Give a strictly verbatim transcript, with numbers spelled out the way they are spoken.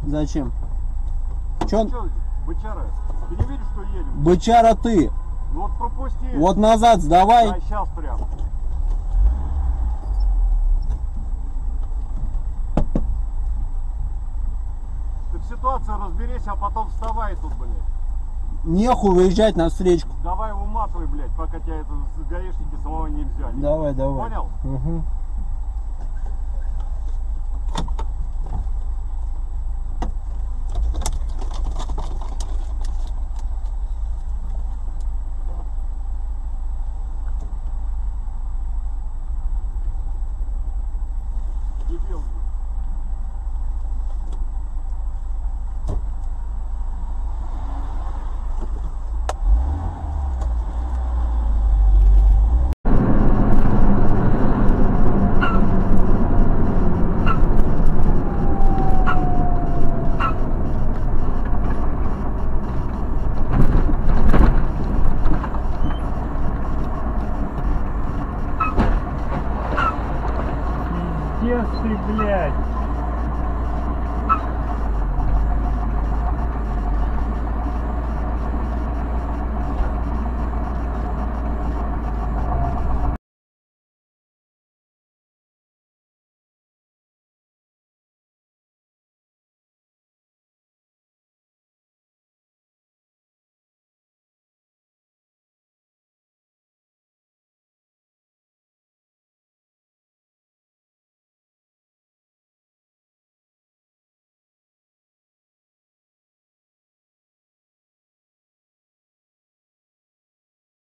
Зачем? Че? Че, бычара, ты не видишь, что едем? Бычара ты. Ну вот пропусти. Вот назад сдавай. Да, сейчас прям. Ты в ситуации разберись, а потом вставай тут, блядь. Нехуй выезжать на встречку. Давай уматывай, блядь, пока тебя это гаишники самого не взяли. Давай, давай. Понял? Угу. Дебил. Пиздец ты, блядь.